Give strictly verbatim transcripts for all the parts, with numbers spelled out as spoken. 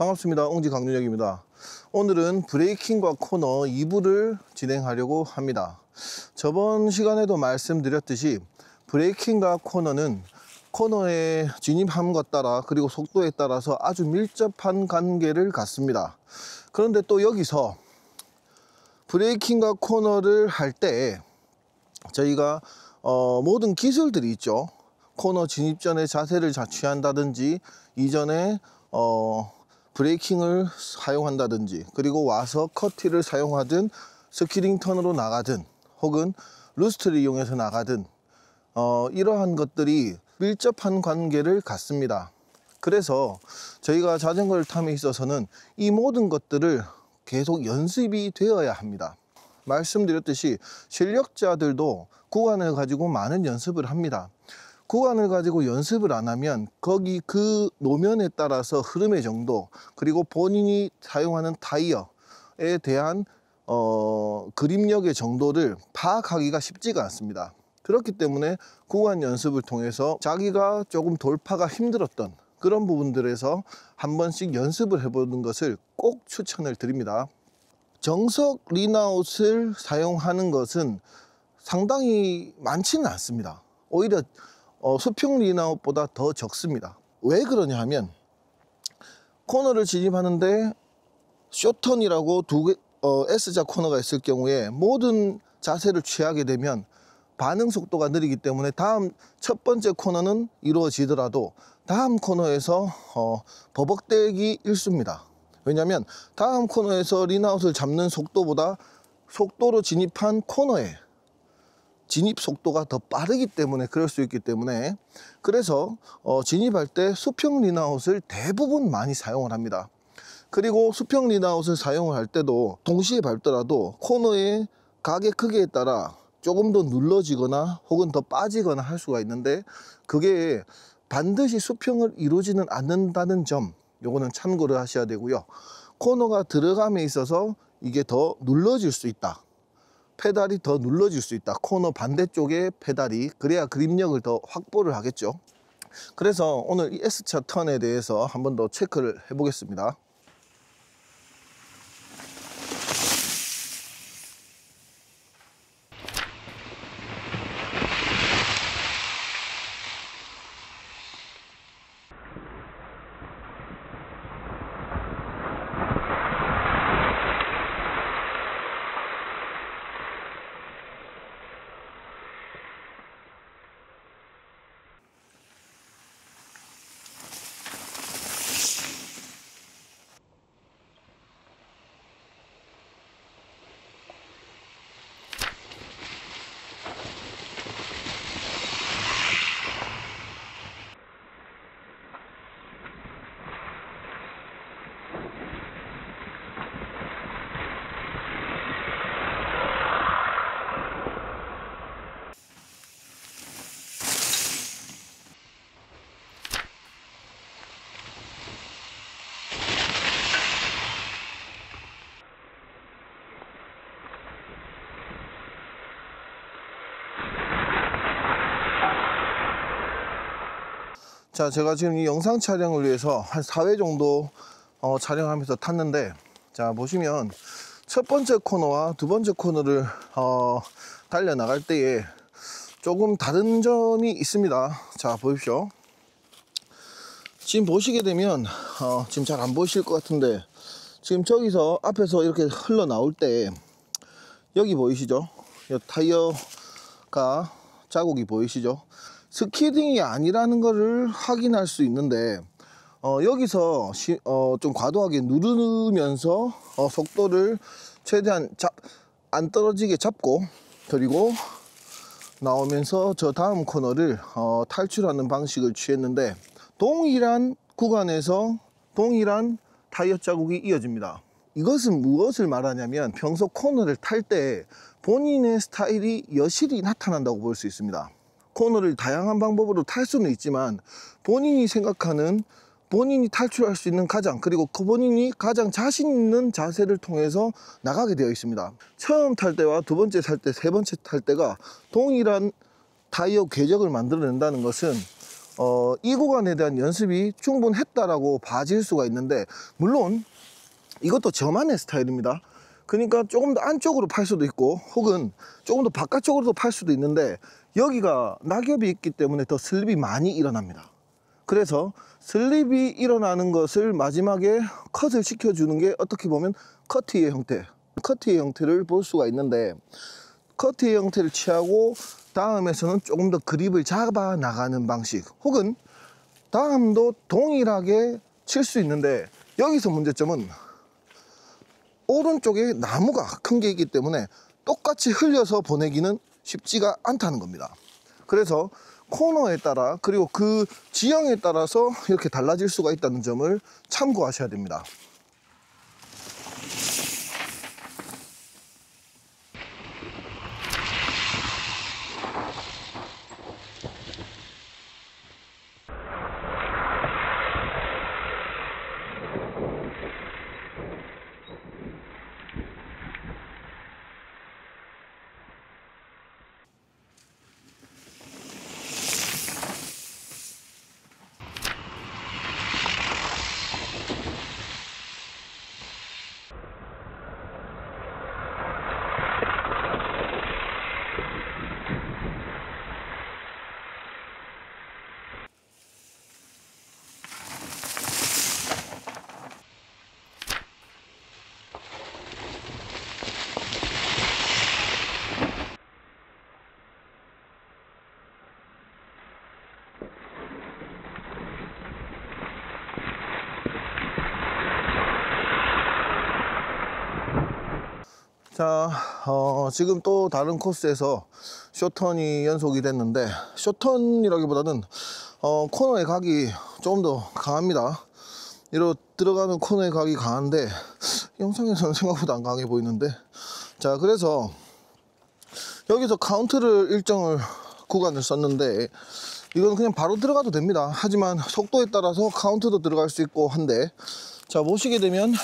반갑습니다. 옹지 강준혁입니다. 오늘은 브레이킹과 코너 이 부를 진행하려고 합니다. 저번 시간에도 말씀드렸듯이 브레이킹과 코너는 코너에 진입함과 따라 그리고 속도에 따라서 아주 밀접한 관계를 갖습니다. 그런데 또 여기서 브레이킹과 코너를 할 때 저희가 어, 모든 기술들이 있죠. 코너 진입 전에 자세를 취한다든지 이전에 어, 브레이킹을 사용한다든지 그리고 와서 커티를 사용하든 스키링 턴으로 나가든 혹은 루스트를 이용해서 나가든 어, 이러한 것들이 밀접한 관계를 갖습니다. 그래서 저희가 자전거를 탐에 있어서는 이 모든 것들을 계속 연습이 되어야 합니다. 말씀드렸듯이 실력자들도 구간을 가지고 많은 연습을 합니다. 구간을 가지고 연습을 안 하면 거기 그 노면에 따라서 흐름의 정도 그리고 본인이 사용하는 타이어에 대한 어, 그립력의 정도를 파악하기가 쉽지가 않습니다. 그렇기 때문에 구간 연습을 통해서 자기가 조금 돌파가 힘들었던 그런 부분들에서 한 번씩 연습을 해보는 것을 꼭 추천을 드립니다. 정석 린아웃을 사용하는 것은 상당히 많지는 않습니다. 오히려 어, 수평 린아웃보다 더 적습니다. 왜 그러냐 하면 코너를 진입하는데 쇼턴이라고 두 개, 어, S자 코너가 있을 경우에 모든 자세를 취하게 되면 반응 속도가 느리기 때문에 다음 첫 번째 코너는 이루어지더라도 다음 코너에서 어, 버벅대기 일수입니다. 왜냐하면 다음 코너에서 린아웃을 잡는 속도보다 속도로 진입한 코너에 진입 속도가 더 빠르기 때문에 그럴 수 있기 때문에 그래서 어, 진입할 때 수평 린아웃을 대부분 많이 사용을 합니다. 그리고 수평 린아웃을 사용을 할 때도 동시에 밟더라도 코너의 각의 크기에 따라 조금 더 눌러지거나 혹은 더 빠지거나 할 수가 있는데 그게 반드시 수평을 이루지는 않는다는 점 요거는 참고를 하셔야 되고요. 코너가 들어감에 있어서 이게 더 눌러질 수 있다. 페달이 더 눌러질 수 있다. 코너 반대쪽에 페달이 그래야 그립력을 더 확보를 하겠죠. 그래서 오늘 이 S차 턴에 대해서 한 번 더 체크를 해 보겠습니다. 자, 제가 지금 이 영상 촬영을 위해서 한 사 회 정도 어, 촬영하면서 탔는데 자 보시면 첫 번째 코너와 두 번째 코너를 어, 달려 나갈 때에 조금 다른 점이 있습니다. 자 보십시오. 지금 보시게 되면 어, 지금 잘 안 보이실 것 같은데 지금 저기서 앞에서 이렇게 흘러 나올 때 여기 보이시죠? 이 타이어가 자국이 보이시죠? 스키딩이 아니라는 것을 확인할 수 있는데 어, 여기서 시, 어, 좀 과도하게 누르면서 어, 속도를 최대한 잡, 안 떨어지게 잡고 그리고 나오면서 저 다음 코너를 어, 탈출하는 방식을 취했는데 동일한 구간에서 동일한 타이어 자국이 이어집니다. 이것은 무엇을 말하냐면 평소 코너를 탈 때 본인의 스타일이 여실히 나타난다고 볼 수 있습니다. 코너를 다양한 방법으로 탈 수는 있지만 본인이 생각하는 본인이 탈출할 수 있는 가장 그리고 그 본인이 가장 자신 있는 자세를 통해서 나가게 되어 있습니다. 처음 탈 때와 두 번째 탈 때, 세 번째 탈 때가 동일한 타이어 궤적을 만들어낸다는 것은 어, 이 구간에 대한 연습이 충분했다라고 봐질 수가 있는데, 물론 이것도 저만의 스타일입니다. 그러니까 조금 더 안쪽으로 팔 수도 있고 혹은 조금 더 바깥쪽으로도 팔 수도 있는데, 여기가 낙엽이 있기 때문에 더 슬립이 많이 일어납니다. 그래서 슬립이 일어나는 것을 마지막에 컷을 시켜주는 게 어떻게 보면 커트의 형태, 커트의 형태를 볼 수가 있는데, 커트의 형태를 취하고 다음에서는 조금 더 그립을 잡아 나가는 방식, 혹은 다음도 동일하게 칠 수 있는데, 여기서 문제점은 오른쪽에 나무가 큰 게 있기 때문에 똑같이 흘려서 보내기는 쉽지가 않다는 겁니다. 그래서 코너에 따라, 그리고 그 지형에 따라서 이렇게 달라질 수가 있다는 점을 참고하셔야 됩니다. 자, 어, 지금 또 다른 코스에서 숏턴이 연속이 됐는데, 숏턴이라기보다는 어, 코너의 각이 조금 더 강합니다. 이로 들어가는 코너의 각이 강한데 영상에서는 생각보다 안 강해 보이는데, 자, 그래서 여기서 카운트를 일정을 구간을 썼는데, 이건 그냥 바로 들어가도 됩니다. 하지만 속도에 따라서 카운트도 들어갈 수 있고 한데, 자, 보시게 되면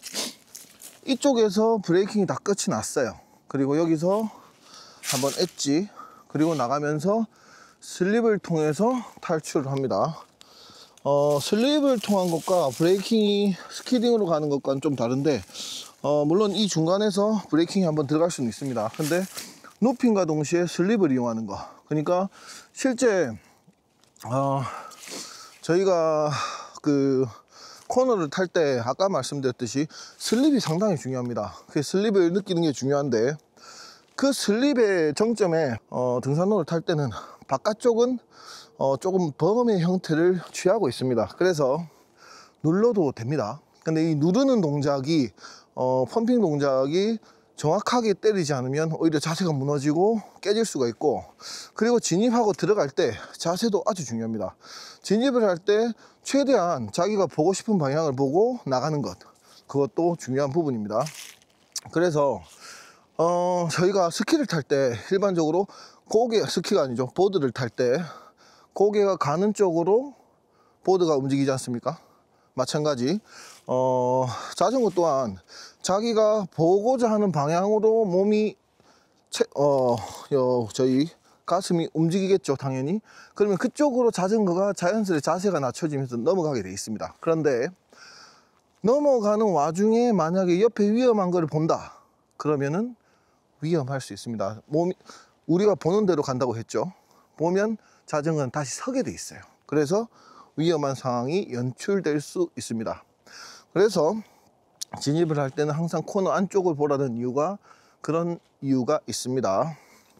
이쪽에서 브레이킹이 다 끝이 났어요. 그리고 여기서 한번 엣지, 그리고 나가면서 슬립을 통해서 탈출을 합니다. 어, 슬립을 통한 것과 브레이킹이 스키딩으로 가는 것과는 좀 다른데, 어, 물론 이 중간에서 브레이킹이 한번 들어갈 수는 있습니다. 근데 높임과 동시에 슬립을 이용하는 거, 그러니까 실제 어, 저희가 그 코너를 탈 때 아까 말씀드렸듯이 슬립이 상당히 중요합니다. 그 슬립을 느끼는 게 중요한데, 그 슬립의 정점에 어, 등산로를 탈 때는 바깥쪽은 어, 조금 범의 형태를 취하고 있습니다. 그래서 눌러도 됩니다. 근데 이 누르는 동작이 어, 펌핑 동작이 정확하게 때리지 않으면 오히려 자세가 무너지고 깨질 수가 있고, 그리고 진입하고 들어갈 때 자세도 아주 중요합니다. 진입을 할 때 최대한 자기가 보고 싶은 방향을 보고 나가는 것, 그것도 중요한 부분입니다. 그래서 어, 저희가 스키를 탈 때 일반적으로 고개, 스키가 아니죠, 보드를 탈 때 고개가 가는 쪽으로 보드가 움직이지 않습니까? 마찬가지 어, 자전거 또한 자기가 보고자 하는 방향으로 몸이 채, 어, 요, 저희 가슴이 움직이겠죠, 당연히. 그러면 그쪽으로 자전거가 자연스레 자세가 낮춰지면서 넘어가게 돼 있습니다. 그런데 넘어가는 와중에 만약에 옆에 위험한 걸 본다, 그러면은 위험할 수 있습니다. 몸이, 우리가 보는 대로 간다고 했죠. 보면 자전거는 다시 서게 돼 있어요. 그래서 위험한 상황이 연출될 수 있습니다. 그래서 진입을 할 때는 항상 코너 안쪽을 보라는 이유가 그런 이유가 있습니다.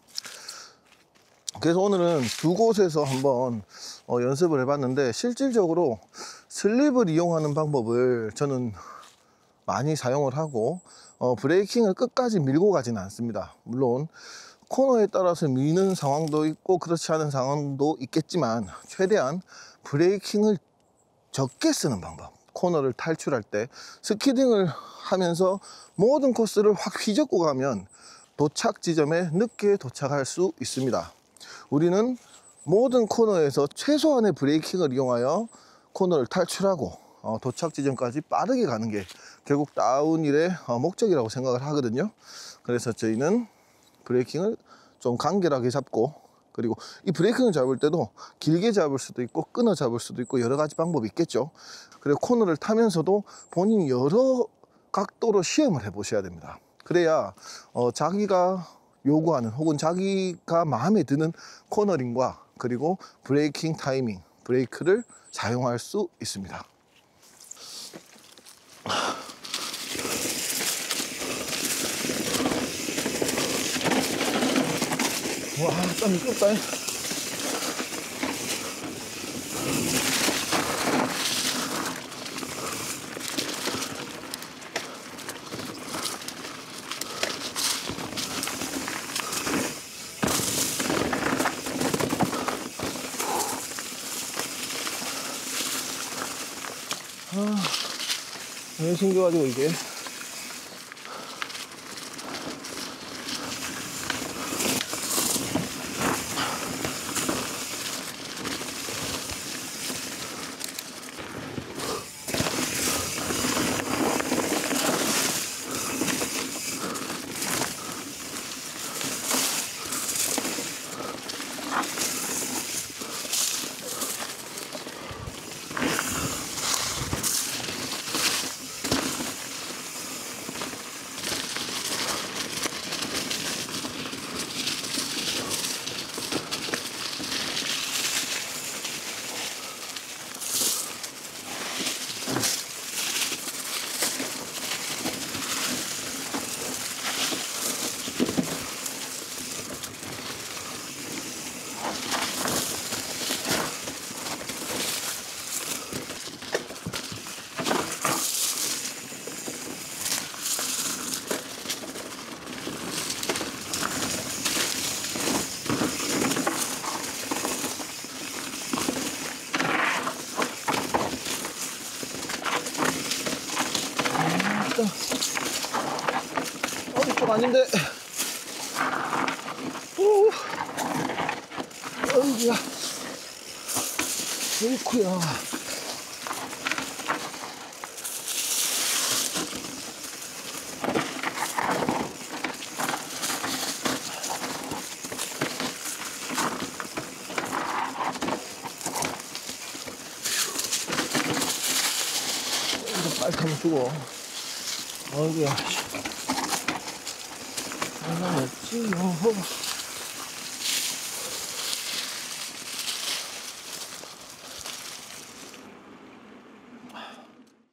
그래서 오늘은 두 곳에서 한번 어, 연습을 해봤는데, 실질적으로 슬립을 이용하는 방법을 저는 많이 사용을 하고 어, 브레이킹을 끝까지 밀고 가지는 않습니다. 물론 코너에 따라서 미는 상황도 있고 그렇지 않은 상황도 있겠지만, 최대한 브레이킹을 적게 쓰는 방법, 코너를 탈출할 때 스키딩을 하면서 모든 코스를 확 휘젓고 가면 도착 지점에 늦게 도착할 수 있습니다. 우리는 모든 코너에서 최소한의 브레이킹을 이용하여 코너를 탈출하고 어, 도착 지점까지 빠르게 가는 게 결국 다운힐의 어, 목적이라고 생각을 하거든요. 그래서 저희는 브레이킹을 좀 간결하게 잡고 그리고 이 브레이킹을 잡을 때도 길게 잡을 수도 있고 끊어 잡을 수도 있고 여러 가지 방법이 있겠죠. 그리고 코너를 타면서도 본인이 여러 각도로 시험을 해 보셔야 됩니다. 그래야 어, 자기가 요구하는 혹은 자기가 마음에 드는 코너링과 그리고 브레이킹 타이밍, 브레이크를 사용할 수 있습니다. 와, 땀 미끄럽다. 아, 왜 숨겨가지고 이게. 어, 이쪽 아닌데. 오, 어이구야. 어이구야. 빨리 타면 죽어. 어이구야. 하나 없지요.